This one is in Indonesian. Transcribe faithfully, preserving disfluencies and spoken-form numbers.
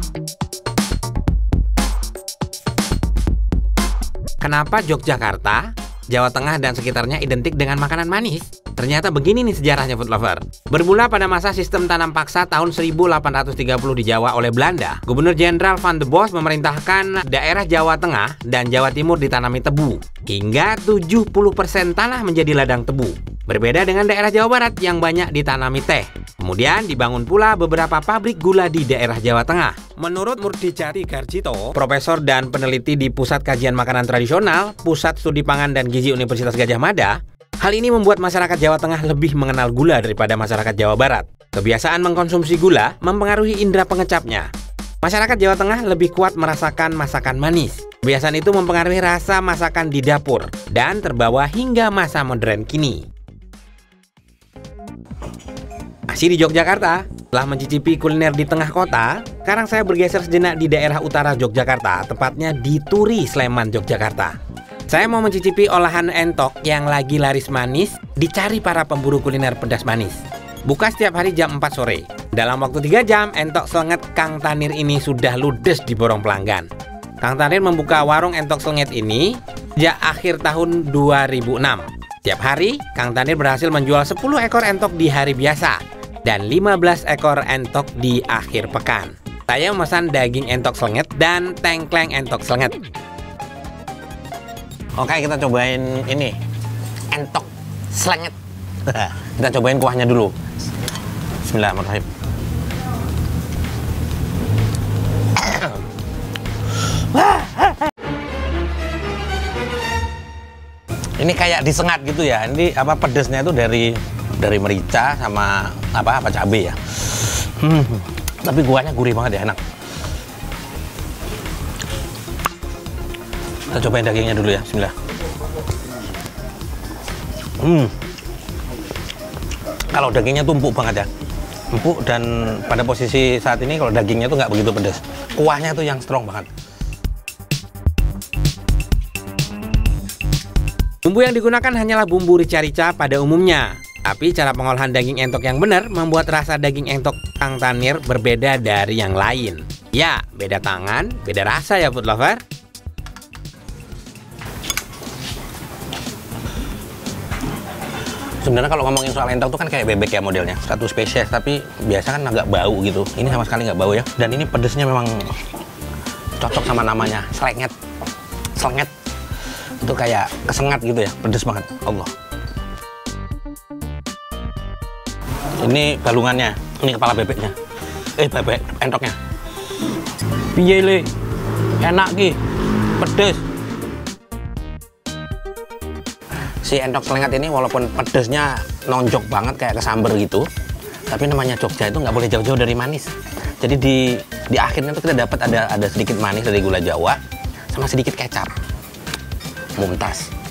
Kenapa Yogyakarta, Jawa Tengah dan sekitarnya identik dengan makanan manis? Ternyata begini nih sejarahnya food lover. Bermula pada masa sistem tanam paksa tahun seribu delapan ratus tiga puluh di Jawa oleh Belanda, Gubernur Jenderal Van de Bos memerintahkan daerah Jawa Tengah dan Jawa Timur ditanami tebu. Hingga tujuh puluh persen tanah menjadi ladang tebu. Berbeda dengan daerah Jawa Barat yang banyak ditanami teh. Kemudian dibangun pula beberapa pabrik gula di daerah Jawa Tengah. Menurut Murdijati Garjito, profesor dan peneliti di Pusat Kajian Makanan Tradisional, Pusat Studi Pangan dan Gizi Universitas Gadjah Mada, hal ini membuat masyarakat Jawa Tengah lebih mengenal gula daripada masyarakat Jawa Barat. Kebiasaan mengkonsumsi gula mempengaruhi indera pengecapnya. Masyarakat Jawa Tengah lebih kuat merasakan masakan manis. Kebiasaan itu mempengaruhi rasa masakan di dapur dan terbawa hingga masa modern kini. Masih di Yogyakarta, setelah mencicipi kuliner di tengah kota, sekarang saya bergeser sejenak di daerah utara Yogyakarta, tepatnya di Turi, Sleman, Yogyakarta. Saya mau mencicipi olahan entok yang lagi laris manis, dicari para pemburu kuliner pedas manis. Buka setiap hari jam empat sore. Dalam waktu tiga jam, entok selenget Kang Tanir ini sudah ludes diborong pelanggan. Kang Tanir membuka warung entok selenget ini sejak akhir tahun dua ribu enam. Tiap hari, Kang Tanir berhasil menjual sepuluh ekor entok di hari biasa dan lima belas ekor entok di akhir pekan. Saya memesan daging entok selenget dan tengkleng entok selenget. Oke, kita cobain ini entok selenget. Kita cobain kuahnya dulu. Bismillahirrahmanirrahim. Ini kayak disengat gitu ya. Ini apa pedesnya itu dari dari merica sama apa apa cabai ya. Hmm, tapi kuahnya gurih banget ya, enak. Kita cobain dagingnya dulu ya. Bismillah. Hmm. Kalau dagingnya tuh empuk banget ya. Empuk dan pada posisi saat ini kalau dagingnya tuh nggak begitu pedas. Kuahnya tuh yang strong banget. Bumbu yang digunakan hanyalah bumbu rica-rica pada umumnya. Tapi cara pengolahan daging entok yang benar membuat rasa daging entok Kang Tanir berbeda dari yang lain. Ya, beda tangan, beda rasa ya food lover. Sebenarnya kalau ngomongin soal entok tuh kan kayak bebek ya modelnya, satu spesies, tapi biasa kan agak bau gitu. Ini sama sekali nggak bau ya. Dan ini pedesnya memang cocok sama namanya, selenget. Selenget. Itu kayak kesengat gitu ya, pedes banget. Allah. Ini balungannya, ini kepala bebeknya. Eh, bebek entoknya. Piye le? Enak ki. Pedes. Si entok selengat ini walaupun pedesnya nonjok banget kayak kesamber gitu, tapi namanya Jogja itu nggak boleh jauh-jauh dari manis. Jadi di di akhirnya tuh kita dapat ada ada sedikit manis dari gula Jawa sama sedikit kecap. Mumtaz.